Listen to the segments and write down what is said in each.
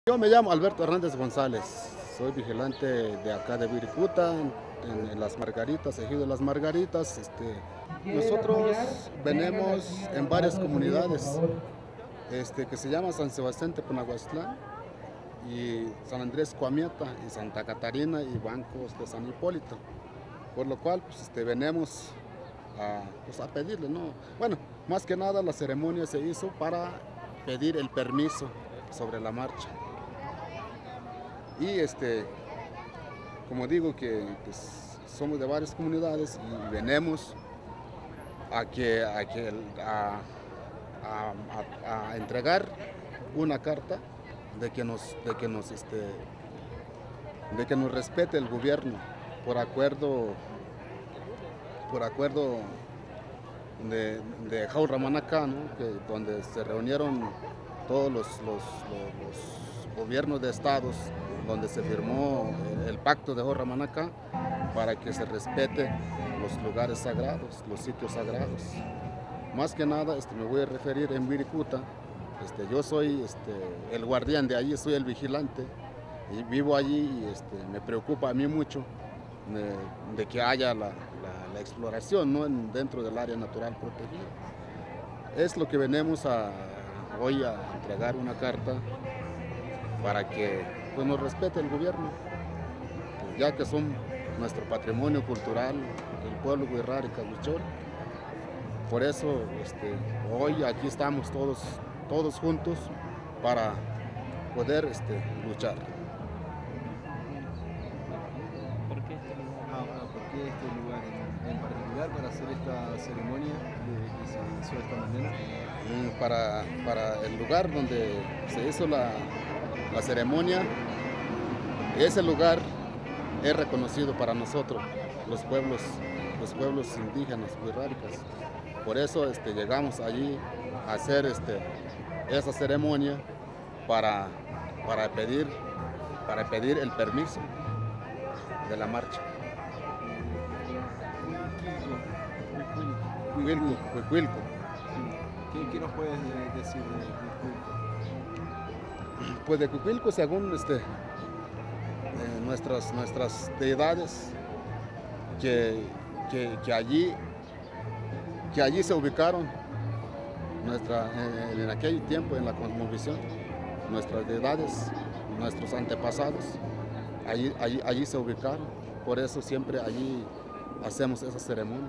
Yo me llamo Alberto Hernández González, soy vigilante de acá de Wirikuta, en Las Margaritas, ejido de Las Margaritas. Nosotros venimos en varias comunidades que se llama San Sebastián Tepunahuastlán y San Andrés Coamiata y Santa Catarina y Bancos de San Hipólito, por lo cual venimos a pedirle, ¿no? Bueno, más que nada la ceremonia se hizo para pedir el permiso sobre la marcha. Y como digo que somos de varias comunidades y venimos a entregar una carta de que nos respete el gobierno por acuerdo de Jauramanacá, ¿no? Donde se reunieron todos los gobiernos de estados, donde se firmó el pacto de Jauramanacá para que se respete los lugares sagrados, los sitios sagrados. Más que nada me voy a referir en Wirikuta. Yo soy el guardián de allí, soy el vigilante y vivo allí y me preocupa a mí mucho de que haya la exploración, ¿no? Dentro del área natural protegida. Es lo que venimos hoy a entregar una carta para que nos respete el gobierno, ya que son nuestro patrimonio cultural, el pueblo Wixárika Huichol. Por eso hoy aquí estamos todos juntos para poder luchar. ¿Por qué este lugar en particular para hacer esta ceremonia que se inició esta mañana? Para el lugar donde se hizo la ceremonia, ese lugar es reconocido para nosotros, los pueblos indígenas wixárikas. Por eso llegamos allí a hacer esa ceremonia para pedir el permiso de la marcha. Huicuilco. ¿Qué nos puedes decir de Huicuilco? Pues de Huicuilco, según nuestras deidades que allí se ubicaron en aquel tiempo, en la cosmovisión, nuestras deidades, nuestros antepasados, allí se ubicaron. Por eso siempre allí hacemos esa ceremonia.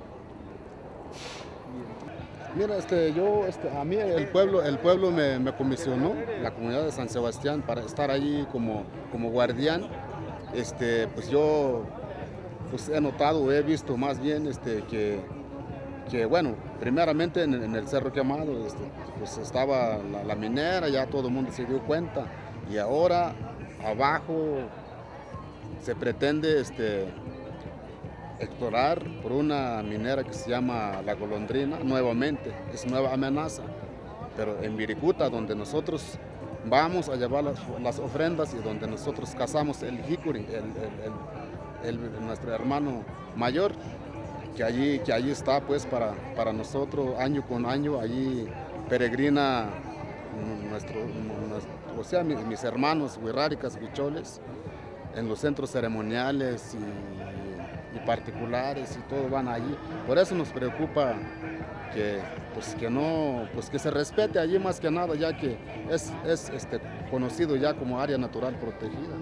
Mira, a mí el pueblo me comisionó, la comunidad de San Sebastián, para estar allí como guardián. Pues yo he notado, he visto más bien que bueno, primeramente en el Cerro Quemado pues estaba la minera, ya todo el mundo se dio cuenta, y ahora abajo se pretende explorar por una minera que se llama La Golondrina, nuevamente, es nueva amenaza. Pero en Wirikuta, donde nosotros vamos a llevar las ofrendas y donde nosotros cazamos el jicuri, nuestro hermano mayor, que allí está pues para nosotros año con año, allí peregrina mis hermanos wixárikas, huicholes, en los centros ceremoniales y particulares y todo van allí. Por eso nos preocupa que se respete allí más que nada, ya que es conocido ya como área natural protegida.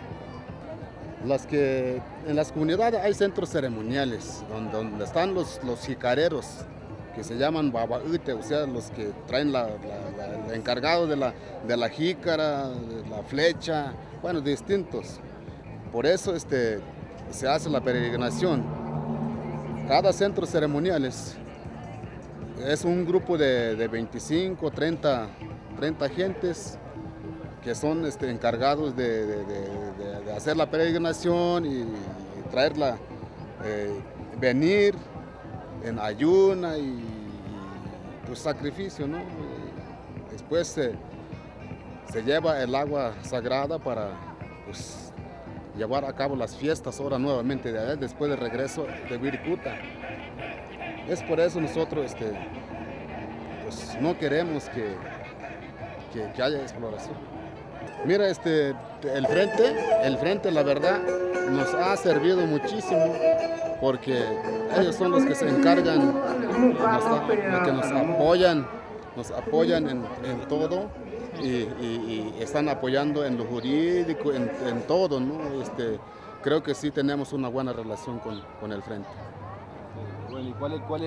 En las comunidades hay centros ceremoniales donde están los jicareros, que se llaman babaute, o sea, los que traen el encargado de la jícara, de la flecha, bueno, distintos. Por eso se hace la peregrinación. Cada centro ceremoniales es un grupo de 25, 30 gentes que son encargados de hacer la peregrinación y traerla, venir en ayuna y pues sacrificio, ¿no? Y después se lleva el agua sagrada para pues llevar a cabo las fiestas ahora nuevamente después del regreso de Wirikuta. Es por eso nosotros pues no queremos que haya exploración. Mira, el frente, la verdad, nos ha servido muchísimo porque ellos son los que se encargan, los que nos apoyan en todo y están apoyando en lo jurídico, en todo, ¿no? Creo que sí tenemos una buena relación con el frente. Bueno, ¿y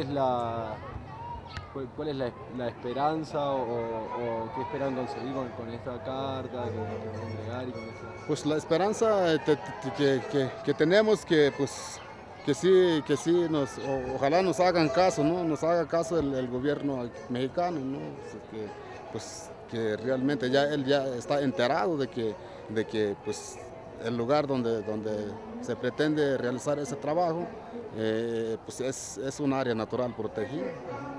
cuál es la esperanza o qué esperan conseguir con esta carta que van a entregar y con esta? Pues la esperanza que tenemos pues, que sí ojalá nos hagan caso, ¿no? Nos haga caso el gobierno mexicano, ¿no? Pues que realmente él ya está enterado de que pues el lugar donde se pretende realizar ese trabajo pues es un área natural protegida.